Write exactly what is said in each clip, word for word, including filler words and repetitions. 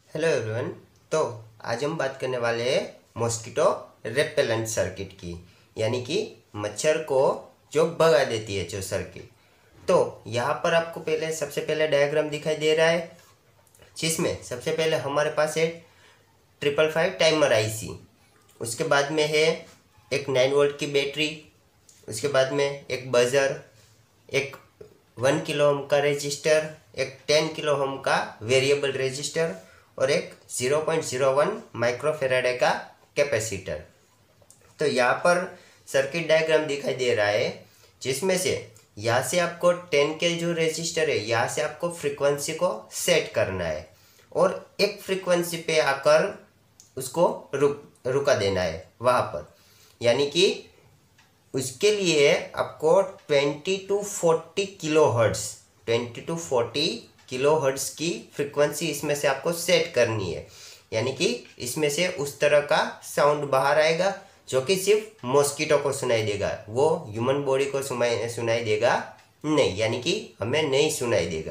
Hello everyone. तो आज हम बात करने वाले हैं मॉस्किटो रेपेलेंट सर्किट की, यानी कि मच्छर को जो भगा देती है जो सर्किट। तो यहाँ पर आपको पहले सबसे पहले डायग्राम दिखाई दे रहा है, जिसमें सबसे पहले हमारे पास है ट्रिपल फाइव टाइमर आईसी, उसके बाद में है एक नाइन वोल्ट की बैटरी, उसके बाद में एक बजर, एक वन किलो ओम का रेजिस्टर, एक टेन किलो ओम का वेरिएबल रेजिस्टर और एक zero point zero one microfarad का कैपेसिटर। तो यहाँ पर सर्किट डायग्राम दिखाई दे रहा है, जिसमें से यहाँ से आपको टेन के जो रेजिस्टर है यहाँ से आपको फ्रीक्वेंसी को सेट करना है और एक फ्रीक्वेंसी पे आकर उसको रुक रुका देना है वहाँ पर, यानी कि उसके लिए आपको twenty to forty kilohertz twenty to forty kilohertz की फ्रीक्वेंसी इसमें से आपको सेट करनी है, यानी कि इसमें से उस तरह का साउंड बाहर आएगा जो कि सिर्फ मॉस्किटो को सुनाई देगा, वो ह्यूमन बॉडी को सुनाई सुनाई देगा नहीं, यानी कि हमें नहीं सुनाई देगा।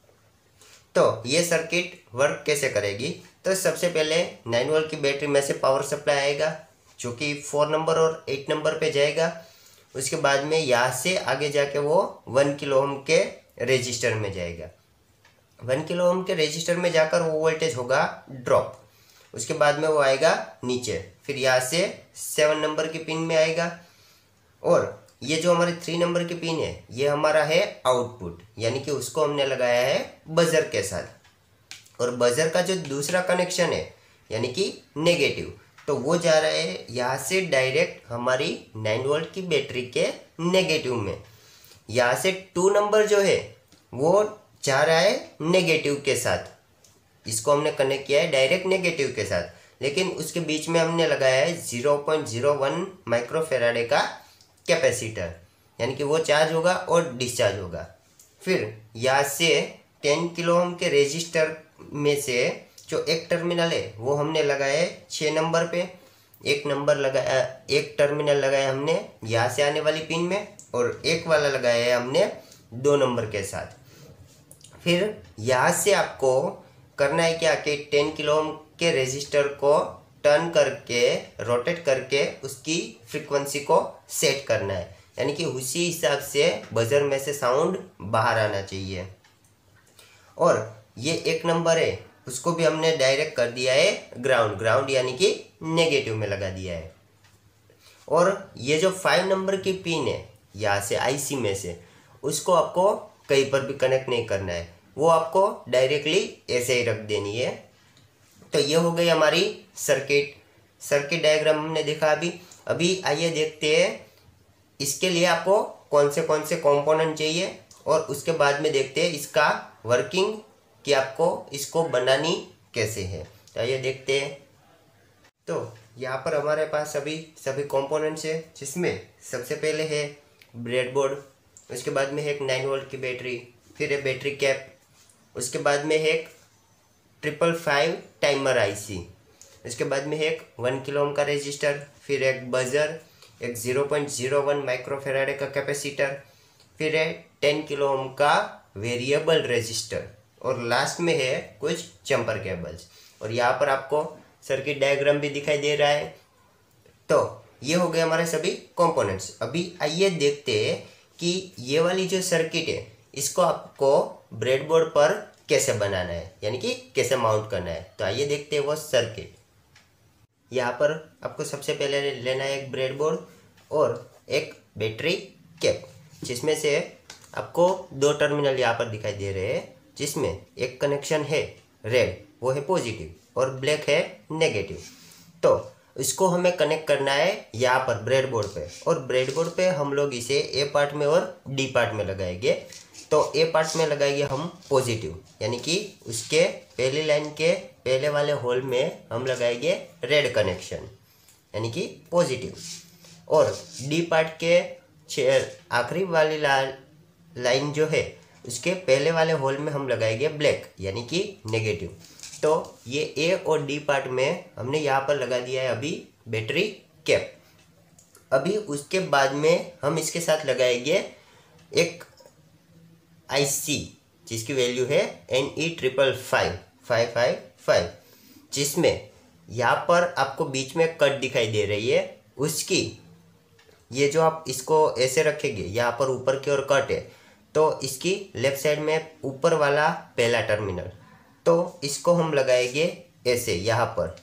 तो ये सर्किट वर्क कैसे करेगी? तो सबसे पहले नाइन वोल्ट की बैटरी में से पावर सप्लाई आएगा जो कि फोर नंबर और एट नंबर पे जाएगा। उसके बाद में यहाँ से आगे जाके वो वन किलो ओम के रेजिस्टर में जाएगा। वन किलो ओम के रेजिस्टर में जाकर वो वोल्टेज होगा ड्रॉप, उसके बाद में वो आएगा नीचे, फिर यहाँ से सेवन नंबर की पिन में आएगा और ये जो हमारे थ्री नंबर की पिन है ये हमारा है आउटपुट, यानी कि उसको हमने लगाया है बजर के साथ। और बजर का जो दूसरा कनेक्शन है यानी कि नेगेटिव, तो वो जा रहा है यहाँ से डायरेक्ट हमारी नाइन वोल्ट की बैटरी के नेगेटिव में। यहाँ से टू नंबर जो है वो जा रहा है नेगेटिव के साथ, इसको हमने कनेक्ट किया है डायरेक्ट नेगेटिव के साथ, लेकिन उसके बीच में हमने लगाया है zero point zero one microfarad का कैपेसिटर, यानी कि वो चार्ज होगा और डिस्चार्ज होगा। फिर यहाँ से टेन किलो ओम के रेजिस्टर में से जो एक टर्मिनल है वो हमने लगाया है छः नंबर पे, एक नंबर लगाया एक टर्मिनल लगाया हमने यहाँ से आने वाली पिन में और एक वाला लगाया है हमने दो नंबर के साथ। फिर यहाँ से आपको करना है क्या कि टेन किलो ओम के रेजिस्टर को टर्न करके रोटेट करके उसकी फ्रीक्वेंसी को सेट करना है, यानी कि उसी हिसाब से बजर में से साउंड बाहर आना चाहिए। और ये एक नंबर है उसको भी हमने डायरेक्ट कर दिया है ग्राउंड ग्राउंड यानी कि नेगेटिव में लगा दिया है। और ये जो फाइव नंबर की पिन है यहाँ से आईसी में से, उसको आपको कहीं पर भी कनेक्ट नहीं करना है, वो आपको डायरेक्टली ऐसे ही रख देनी है। तो ये हो गई हमारी सर्किट सर्किट डायग्राम हमने देखा। अभी अभी आइए देखते हैं इसके लिए आपको कौन से कौन से कंपोनेंट चाहिए और उसके बाद में देखते हैं इसका वर्किंग कि आपको इसको बनानी कैसे है। तो आइए देखते हैं। तो यहाँ पर हमारे पास सभी सभी कंपोनेंट्स है, जिसमें सबसे पहले है ब्रेडबोर्ड, उसके बाद में है एक नाइन वोल्ट की बैटरी, फिर है बैटरी कैप, उसके बाद में है एक ट्रिपल फाइव टाइमर आईसी, उसके बाद में है एक वन किलो ओम का रेजिस्टर, फिर एक बजर, एक zero point zero one microfarad का कैपेसिटर, फिर है टेन किलो ओम का वेरिएबल रेजिस्टर और लास्ट में है कुछ जंपर केबल्स। और यहाँ पर आपको सर्किट डायग्राम भी दिखाई दे रहा है। तो ये हो गए हमारे सभी कंपोनेंट्स। अभी आइए देखते हैं कि ये वाली जो सर्किट है इसको आपको ब्रेडबोर्ड पर कैसे बनाना है, यानी कि कैसे माउंट करना है। तो आइए देखते हैं वो सर्किट। यहाँ पर आपको सबसे पहले लेना है एक ब्रेडबोर्ड और एक बैटरी कैप, जिसमें से आपको दो टर्मिनल यहाँ पर दिखाई दे रहे हैं, जिसमें एक कनेक्शन है रेड, वो है पॉजिटिव और ब्लैक है नेगेटिव। तो इसको हमें कनेक्ट करना है यहाँ पर ब्रेडबोर्ड पे, और ब्रेडबोर्ड पे हम लोग इसे ए पार्ट में और डी पार्ट में लगाएंगे। तो ए पार्ट में लगाएंगे हम पॉजिटिव, यानी कि उसके पहली लाइन के पहले वाले होल में हम लगाएंगे रेड कनेक्शन, यानी कि पॉजिटिव। और डी पार्ट के आखिरी वाली लाइन जो है उसके पहले वाले होल में हम लगाएंगे ब्लैक, यानी कि नेगेटिव। तो ये ए और डी पार्ट में हमने यहाँ पर लगा दिया है अभी बैटरी कैप। अभी उसके बाद में हम इसके साथ लगाएंगे एक आईसी जिसकी वैल्यू है N E triple five five five five जिसमें यहाँ पर आपको बीच में कट दिखाई दे रही है, उसकी ये जो आप इसको ऐसे रखेंगे, यहाँ पर ऊपर की ओर कट है, तो इसकी लेफ्ट साइड में ऊपर वाला पहला टर्मिनल, तो इसको हम लगाएंगे ऐसे। यहाँ पर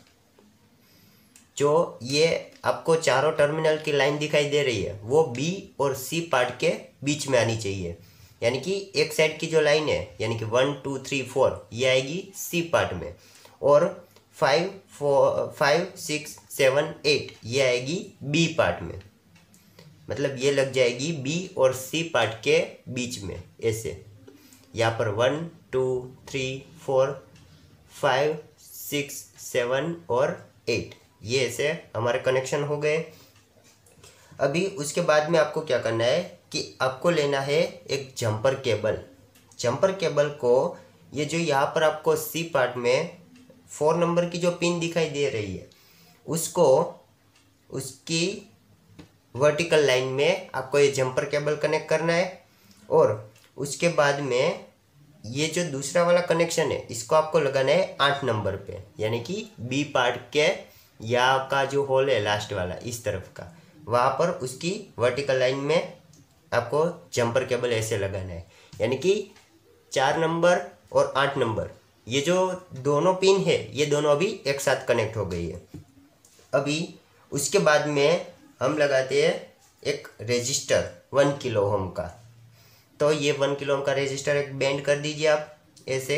जो ये आपको चारों टर्मिनल की लाइन दिखाई दे रही है वो बी और सी पार्ट के बीच में आनी चाहिए, यानी कि एक साइड की जो लाइन है यानी कि वन टू थ्री फोर ये आएगी सी पार्ट में, और five four five six seven eight ये आएगी बी पार्ट में। मतलब ये लग जाएगी बी और सी पार्ट के बीच में ऐसे। यहाँ पर one two three four five six seven और एट ये ऐसे हमारे कनेक्शन हो गए। अभी उसके बाद में आपको क्या करना है कि आपको लेना है एक जंपर केबल। जंपर केबल को ये जो यहाँ पर आपको सी पार्ट में फोर नंबर की जो पिन दिखाई दे रही है उसको उसकी वर्टिकल लाइन में आपको ये जंपर केबल कनेक्ट करना है, और उसके बाद में ये जो दूसरा वाला कनेक्शन है इसको आपको लगाना है आठ नंबर पे, यानी कि बी पार्ट के या का जो होल है लास्ट वाला इस तरफ का, वहाँ पर उसकी वर्टिकल लाइन में आपको जंपर केबल ऐसे लगाना है। यानी कि चार नंबर और आठ नंबर ये जो दोनों पिन है ये दोनों अभी एक साथ कनेक्ट हो गई है। अभी उसके बाद में हम लगाते हैं एक रेजिस्टर वन किलो ओम का। तो ये वन किलो ओम का रेजिस्टर एक बेंड कर दीजिए आप ऐसे।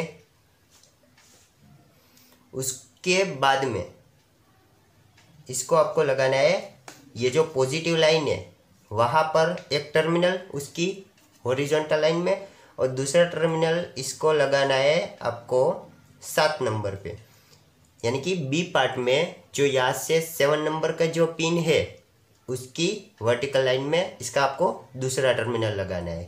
उसके बाद में इसको आपको लगाना है ये जो पॉजिटिव लाइन है वहाँ पर एक टर्मिनल उसकी हॉरिजॉन्टल लाइन में, और दूसरा टर्मिनल इसको लगाना है आपको सात नंबर पे, यानी कि बी पार्ट में जो यहाँ से सेवन नंबर का जो पिन है उसकी वर्टिकल लाइन में इसका आपको दूसरा टर्मिनल लगाना है।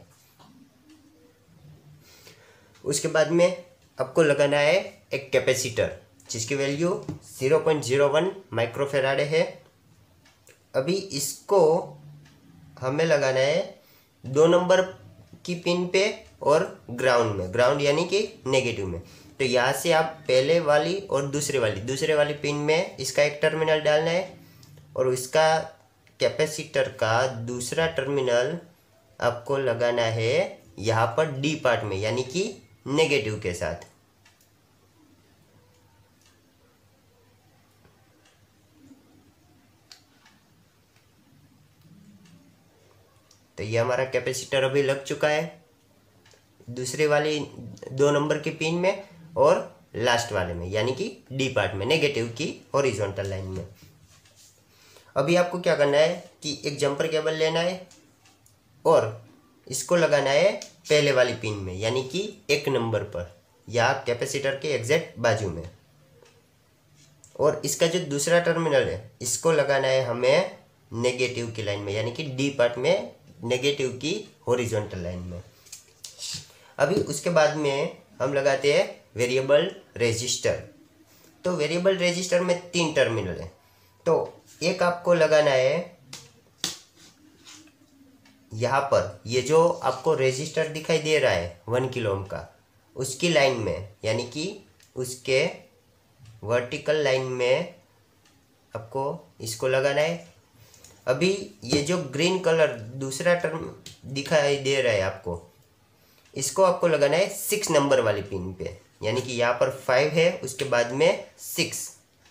उसके बाद में आपको लगाना है एक कैपेसिटर जिसकी value zero point zero one microfarad है। अभी इसको हमें लगाना है दो नंबर की पिन पे और ग्राउंड में, ग्राउंड यानी कि नेगेटिव में। तो यहाँ से आप पहले वाली और दूसरे वाली दूसरे वाली पिन में इसका एक टर्मिनल डालना है, और इसका कैपेसिटर का दूसरा टर्मिनल आपको लगाना है यहाँ पर डी पार्ट में, यानी कि नेगेटिव के साथ। तो ये हमारा कैपेसिटर अभी लग चुका है दूसरी वाली दो नंबर की पिन में और लास्ट वाले में, यानी कि डी पार्ट में नेगेटिव की हॉरिजॉन्टल लाइन में। अभी आपको क्या करना है कि एक जंपर केबल लेना है और इसको लगाना है पहले वाली पिन में, यानी कि एक नंबर पर या कैपेसिटर के एग्जैक्ट बाजू में, और इसका जो दूसरा टर्मिनल है इसको लगाना है हमें नेगेटिव की लाइन में, यानी कि डी पार्ट में नेगेटिव की हॉरिजॉन्टल लाइन में। अभी उसके बाद में हम लगाते हैं वेरिएबल रेजिस्टर। तो वेरिएबल रेजिस्टर में तीन टर्मिनल है, तो एक आपको लगाना है यहाँ पर ये जो आपको रेजिस्टर दिखाई दे रहा है वन किलो ओम का उसकी लाइन में, यानी कि उसके वर्टिकल लाइन में आपको इसको लगाना है। अभी ये जो ग्रीन कलर दूसरा टर्म दिखाई दे रहा है आपको, इसको आपको लगाना है सिक्स नंबर वाली पिन पे, यानी कि यहाँ पर फाइव है उसके बाद में सिक्स।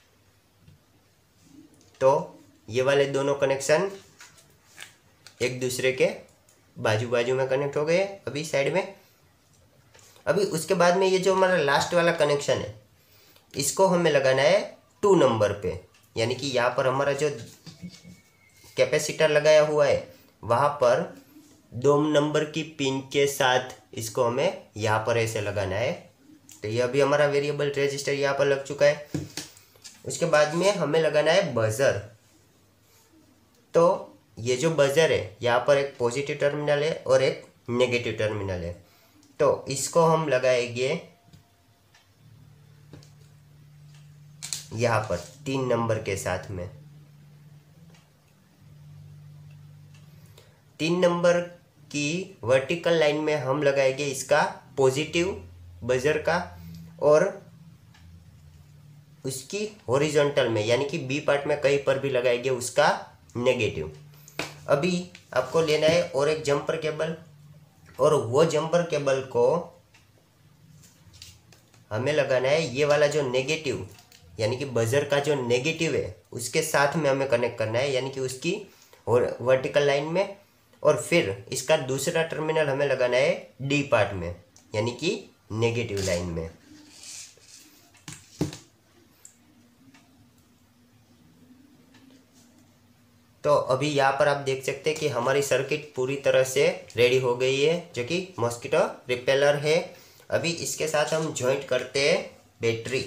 तो ये वाले दोनों कनेक्शन एक दूसरे के बाजू बाजू में कनेक्ट हो गए अभी साइड में। अभी उसके बाद में ये जो हमारा लास्ट वाला कनेक्शन है इसको हमें लगाना है टू नंबर पे, यानी कि यहाँ पर हमारा जो कैपेसिटर लगाया हुआ है वहाँ पर दो नंबर की पिन के साथ इसको हमें यहाँ पर ऐसे लगाना है। तो ये अभी हमारा वेरिएबल रेजिस्टर यहाँ पर लग चुका है। उसके बाद में हमें लगाना है बजर। तो ये जो बजर है यहाँ पर एक पॉजिटिव टर्मिनल है और एक नेगेटिव टर्मिनल है, तो इसको हम लगाएंगे यहाँ पर तीन नंबर के साथ में। तीन नंबर की वर्टिकल लाइन में हम लगाएंगे इसका पॉजिटिव बजर का, और उसकी हॉरिजॉन्टल में यानी कि बी पार्ट में कहीं पर भी लगाएंगे उसका नेगेटिव। अभी आपको लेना है और एक जंपर केबल, और वो जंपर केबल को हमें लगाना है ये वाला जो नेगेटिव यानी कि बजर का जो नेगेटिव है उसके साथ में हमें कनेक्ट करना है, यानी कि उसकी वर्टिकल लाइन में। और फिर इसका दूसरा टर्मिनल हमें लगाना है डी पार्ट में यानी कि नेगेटिव लाइन में। तो अभी यहाँ पर आप देख सकते हैं कि हमारी सर्किट पूरी तरह से रेडी हो गई है, जो कि मॉस्किटो रिपेलर है। अभी इसके साथ हम जॉइंट करते हैं बैटरी।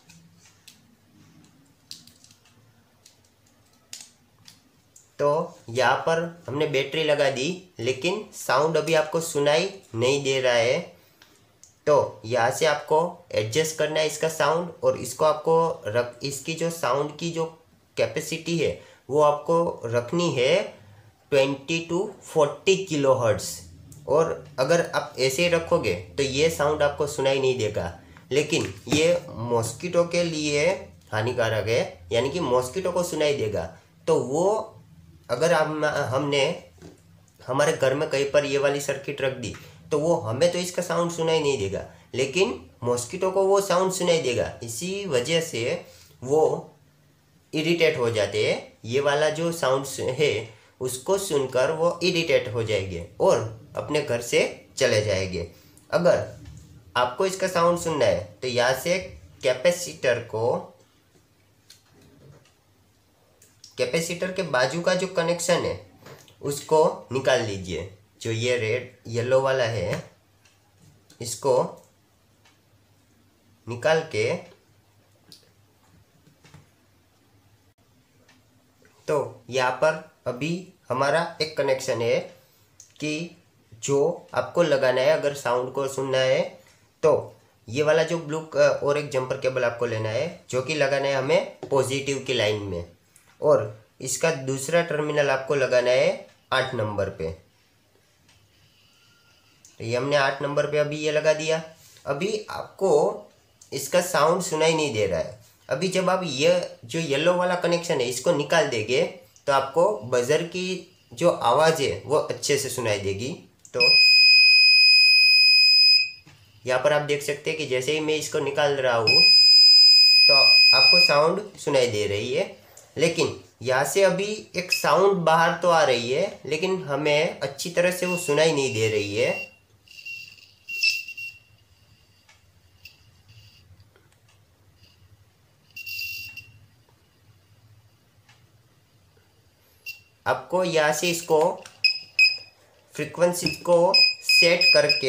तो यहाँ पर हमने बैटरी लगा दी, लेकिन साउंड अभी आपको सुनाई नहीं दे रहा है। तो यहाँ से आपको एडजस्ट करना है इसका साउंड, और इसको आपको रख इसकी जो साउंड की जो कैपेसिटी है वो आपको रखनी है twenty to forty kilohertz. और अगर आप ऐसे ही रखोगे तो ये साउंड आपको सुनाई नहीं देगा, लेकिन ये मॉस्किटो के लिए हानिकारक है, यानी कि मॉस्किटो को सुनाई देगा। तो वो अगर हम हमने हमारे घर में कहीं पर ये वाली सर्किट रख दी तो वो हमें तो इसका साउंड सुनाई नहीं देगा, लेकिन मॉस्किटो को वो साउंड सुनाई देगा। इसी वजह से वो इरिटेट हो जाते हैं। ये वाला जो साउंड है उसको सुनकर वो इरिटेट हो जाएंगे और अपने घर से चले जाएंगे। अगर आपको इसका साउंड सुनना है तो यहाँ से कैपेसिटर को कैपेसिटर के बाजू का जो कनेक्शन है उसको निकाल लीजिए। जो ये रेड येलो वाला है इसको निकाल के, तो यहाँ पर अभी हमारा एक कनेक्शन है कि जो आपको लगाना है अगर साउंड को सुनना है तो ये वाला जो ब्लू और एक जंपर केबल आपको लेना है, जो कि लगाना है हमें पॉजिटिव की लाइन में, और इसका दूसरा टर्मिनल आपको लगाना है आठ नंबर पे। तो ये हमने आठ नंबर पे अभी ये लगा दिया। अभी आपको इसका साउंड सुनाई नहीं दे रहा है। अभी जब आप ये जो येलो वाला कनेक्शन है इसको निकाल देंगे तो आपको बजर की जो आवाज़ है वो अच्छे से सुनाई देगी। तो यहाँ पर आप देख सकते हैं कि जैसे ही मैं इसको निकाल रहा हूँ तो आपको साउंड सुनाई दे रही है, लेकिन यहाँ से अभी एक साउंड बाहर तो आ रही है लेकिन हमें अच्छी तरह से वो सुनाई नहीं दे रही है। आपको यहाँ से इसको फ्रीक्वेंसी को सेट करके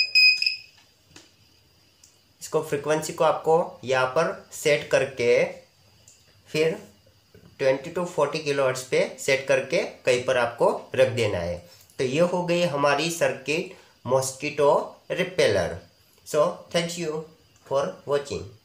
इसको फ्रीक्वेंसी को आपको यहाँ पर सेट करके फिर twenty to forty kilohertz पे सेट करके कहीं पर आपको रख देना है। तो ये हो गई हमारी circuit mosquito repeller. So thank you for watching.